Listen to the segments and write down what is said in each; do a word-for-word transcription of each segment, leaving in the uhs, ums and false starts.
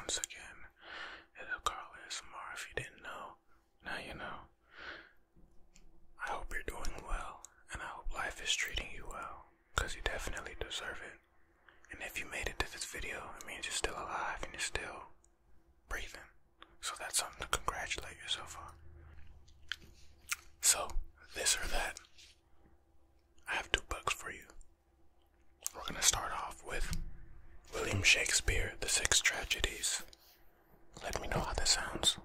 once again. It's Carl A S M R. If you didn't know, now you know. I hope you're doing well, and I hope life is treating you well, because you definitely deserve it. And if you made it to this video, it means you're still alive and you're still breathing. So that's something to congratulate yourself on. So, this or that. I have two books for you. We're going to start off with William Shakespeare, The Six Tragedies. Let me know how this sounds.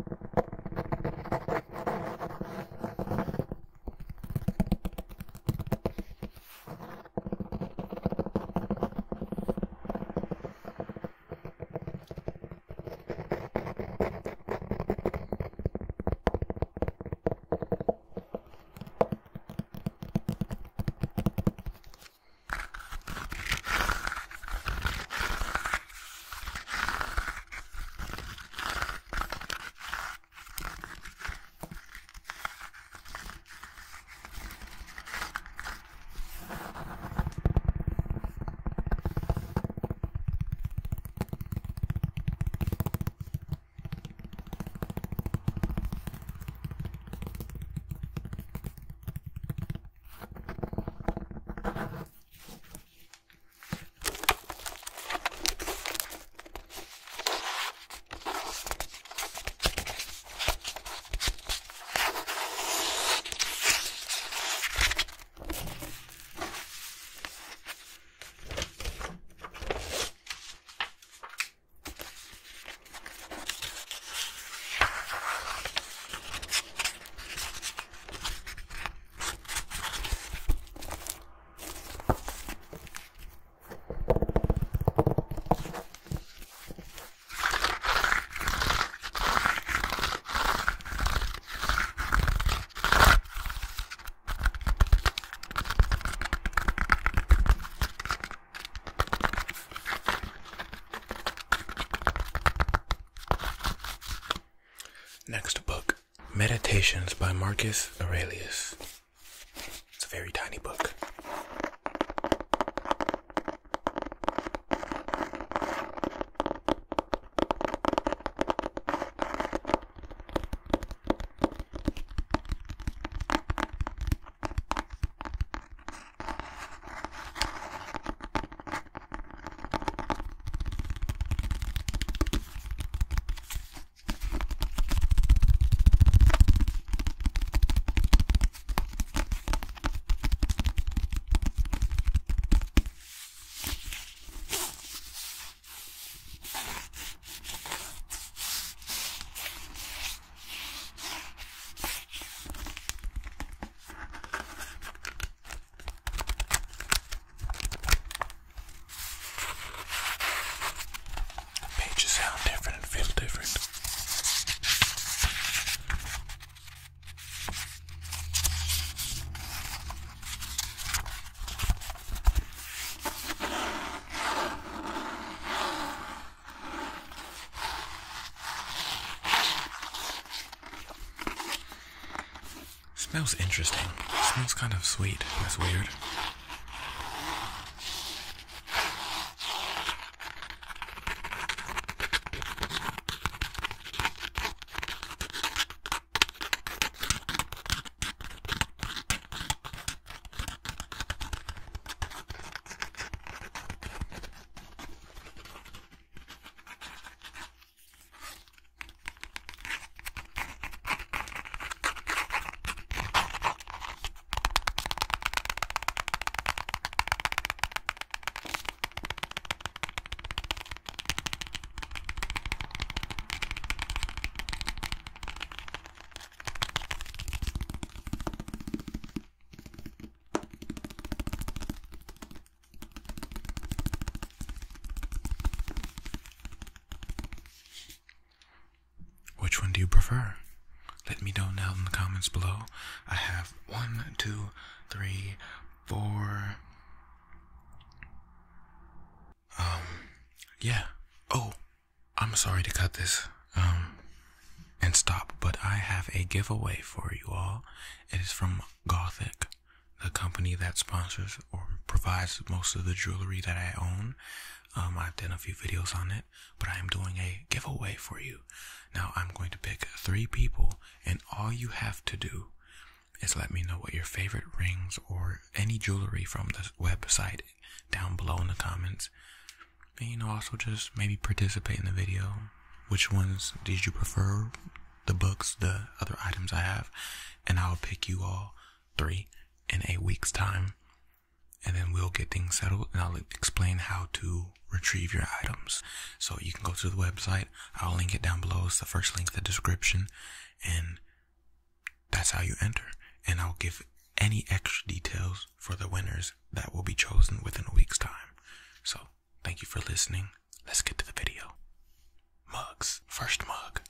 Next book, Meditations by Marcus Aurelius. It's a very tiny book. Pages sound different and feel different. Smells interesting. Smells kind of sweet. That's weird. Which one do you prefer? Let me know down in the comments below. I have one, two, three, four. Um, yeah. Oh, I'm sorry to cut this, um, and stop, but I have a giveaway for you all. It is from Gothic, the company that sponsors or provides most of the jewelry that I own. Um, I've done a few videos on it, but I am doing a giveaway for you. Now I'm going to pick three people, and all you have to do is let me know what your favorite rings or any jewelry from the website down below in the comments. And, you know, also just maybe participate in the video. Which ones did you prefer? The books, the other items I have, and I'll pick you all three in a week's time, and then we'll get things settled, and I'll explain how to retrieve your items. So you can go to the website. I'll link it down below. It's the first link in the description, and that's how you enter. And I'll give any extra details for the winners that will be chosen within a week's time. So thank you for listening. Let's get to the video. Mugs. First mug.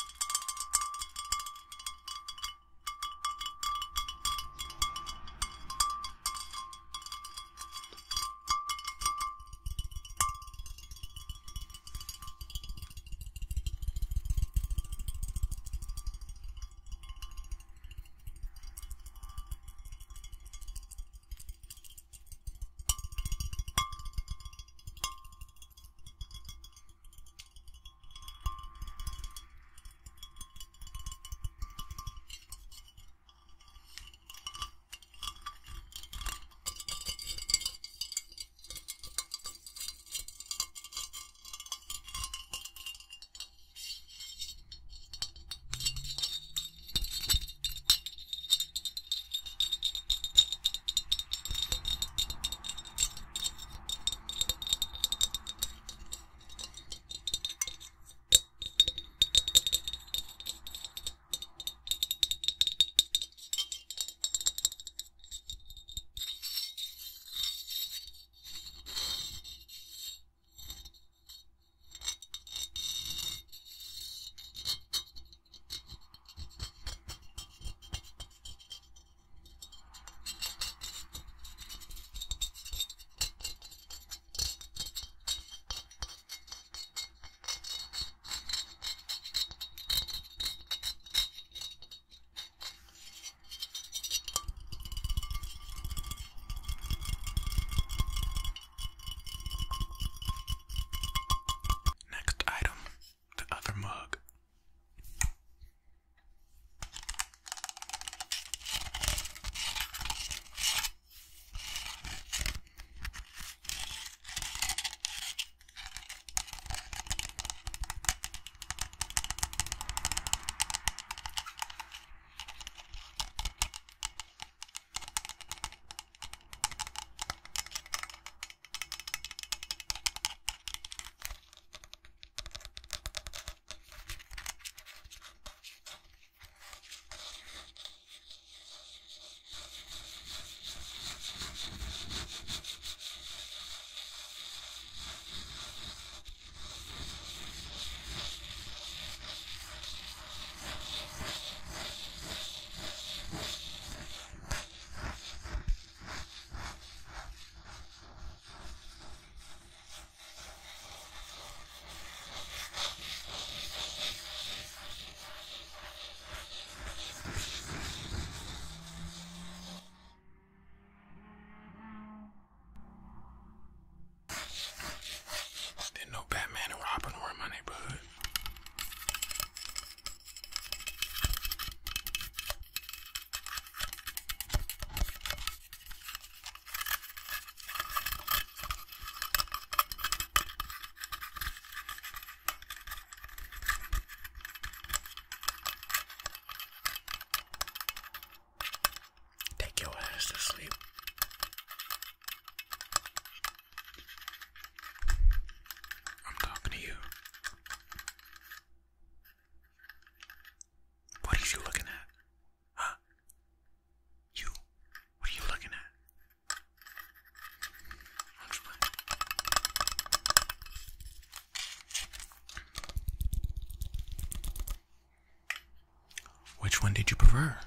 Which one did you prefer?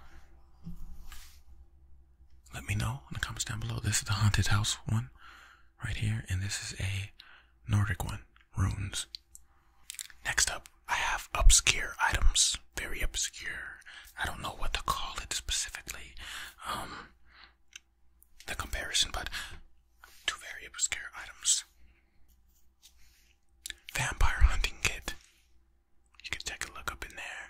Let me know in the comments down below. This is the haunted house one right here, and this is a Nordic one, runes. Next up, I have obscure items. Very obscure. I don't know what to call it specifically. Um, the comparison, but two very obscure items. Vampire hunting kit. You can take a look up in there.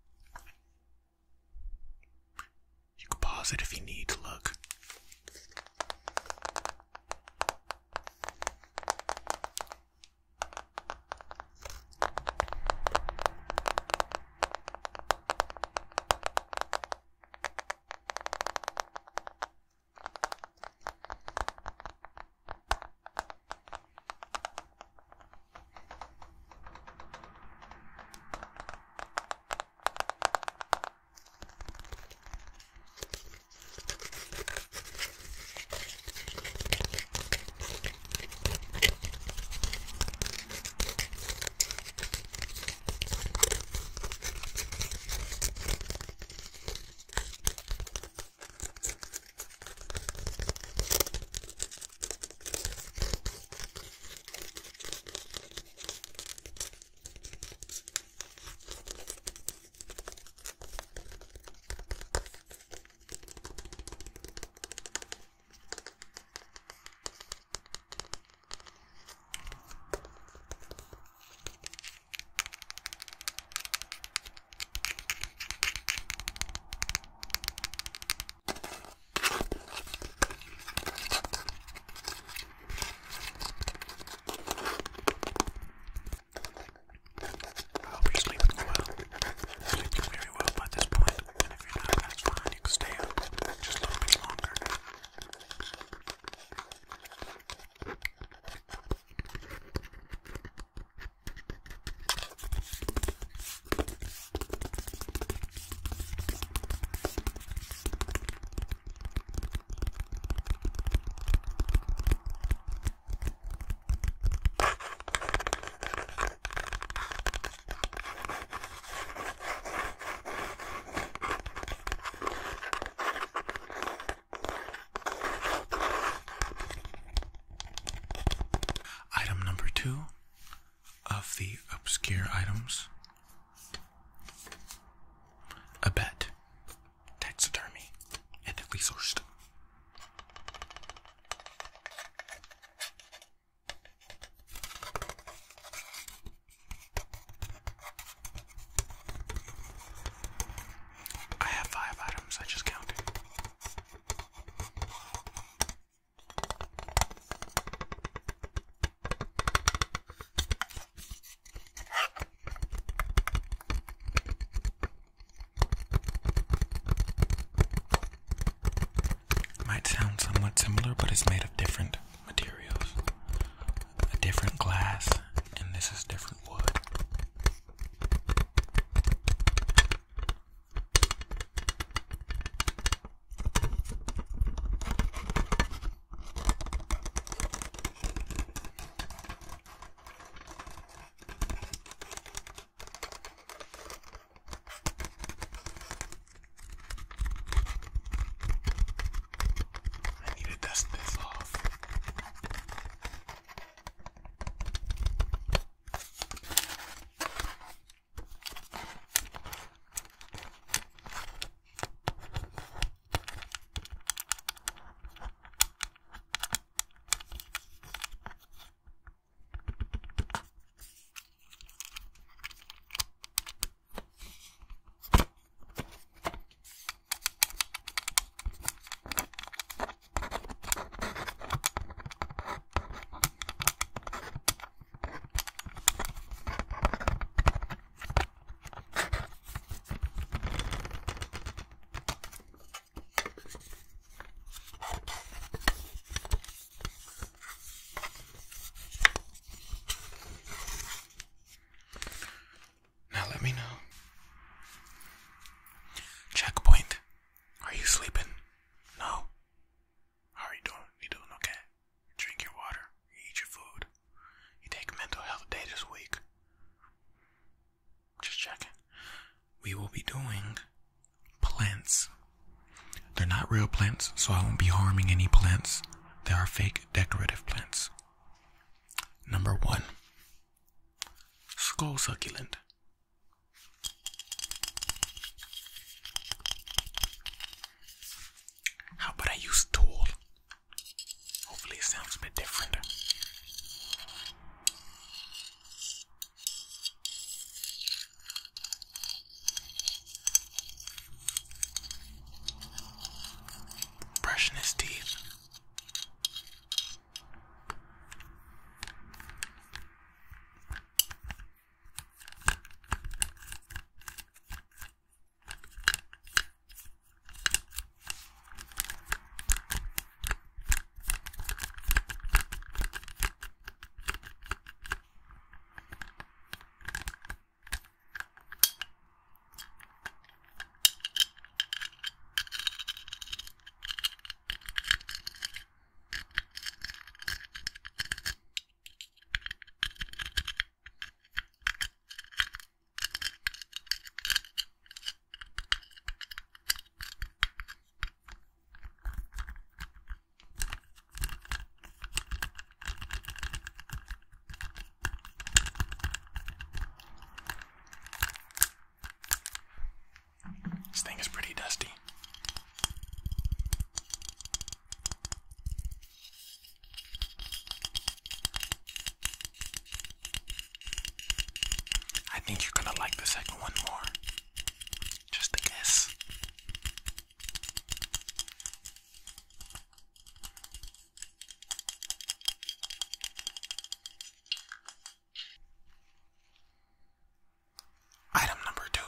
You can pause it if you need to look. Two of the obscure items. A bet. Taxidermy. Ethically sourced. I have five items, I just counted. Might sound somewhat similar, but it's made of different materials. A different glass, and this is different wood. Dust this off. Let me know. Checkpoint. Are you sleeping? No. How are you doing? You doing okay? Drink your water. You eat your food. You take mental health day this week. Just checking. We will be doing plants. They're not real plants, so I won't be harming any plants. They are fake decorative plants. Number one. Skull succulent. How about I use tool? think you're gonna like the second one more. Just a guess. Item number two.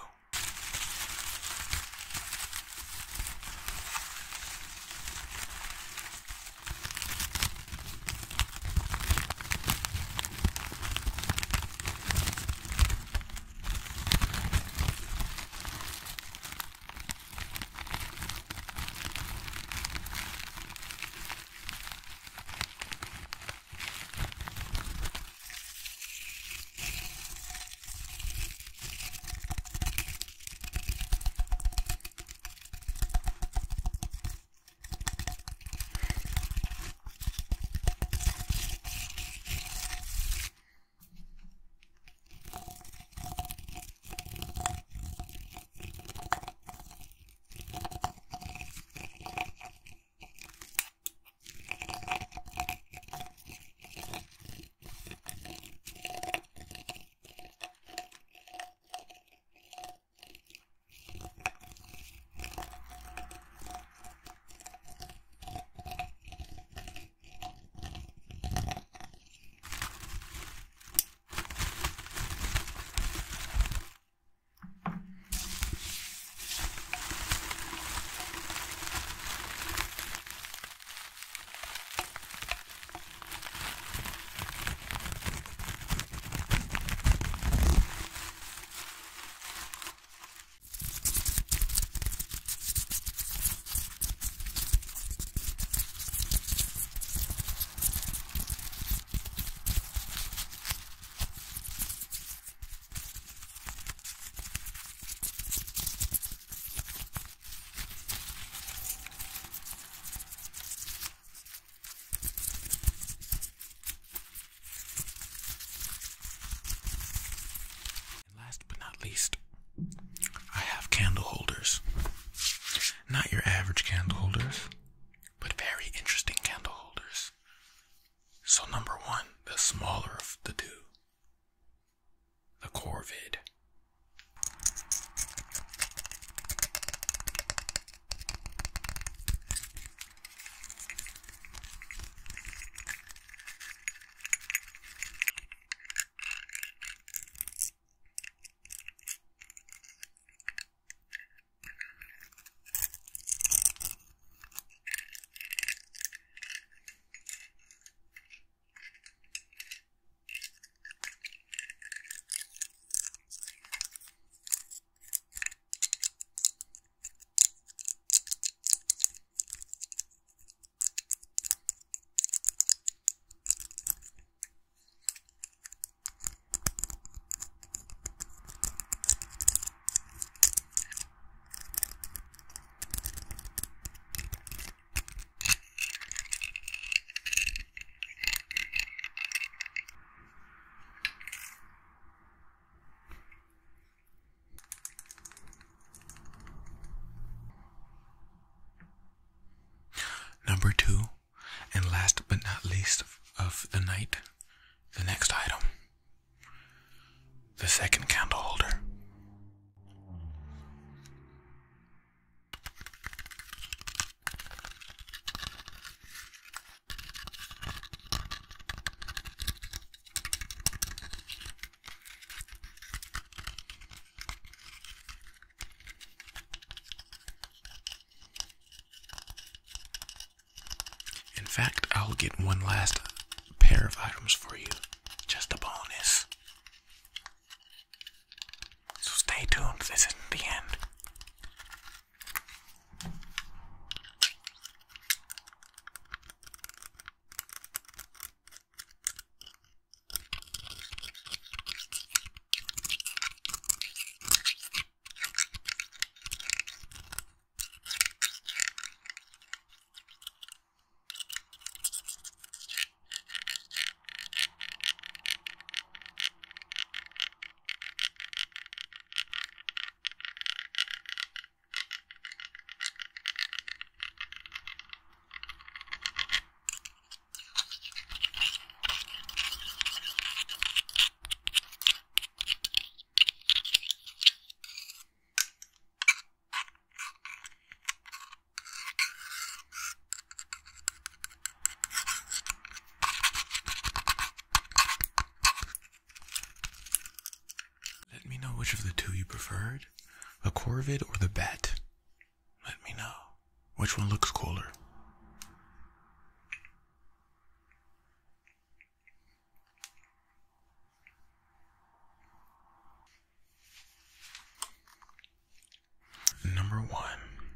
Least, I have candle holders. Not your average candle holders, but very interesting candle holders. So number one, the smaller of the two, the Corvid. Number two, and last but not least of the night, the next item, the second candle holder. In fact, I'll get one last pair of items for you. Just a bonus. So stay tuned, this isn't the end. which of the two you preferred, the Corvid or the Bet? Let me know. Which one looks cooler? Number one.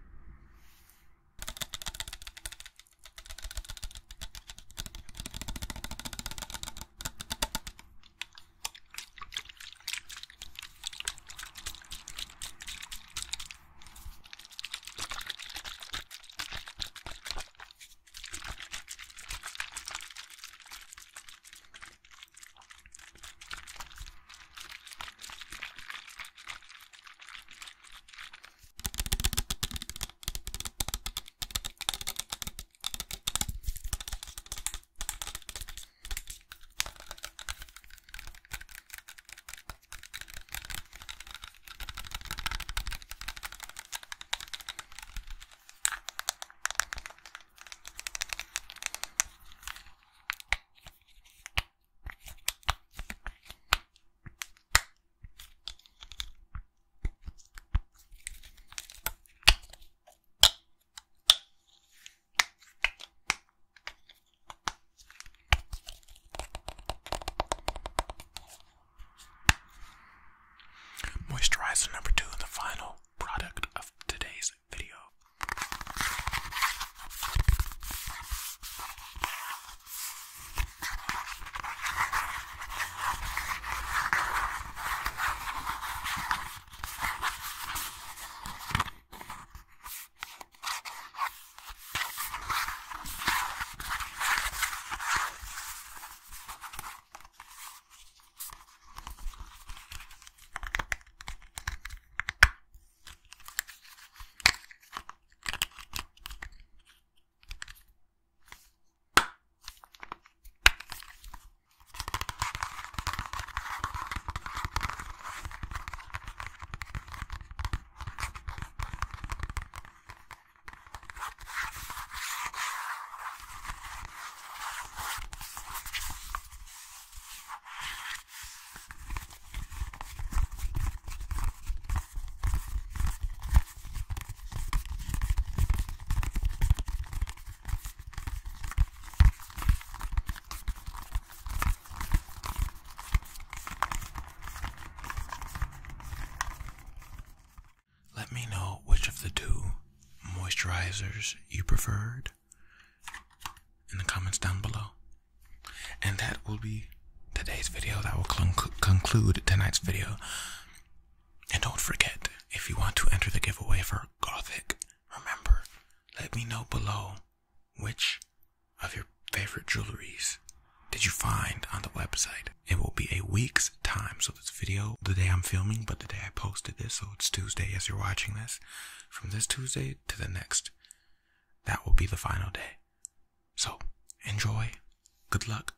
Moisturizer number two, the final product of today's video. Let me know which of the two moisturizers you preferred in the comments down below. And that will be today's video. That will cl- conclude tonight's video. And don't forget, if you want to enter the giveaway for Gothic, remember, let me know below which of your favorite jewelries did you find on the website. It will be a week's time. So this video, the day I'm filming, but the day I posted this, so it's Tuesday as you're watching this. From this Tuesday to the next, that will be the final day. So enjoy. Good luck.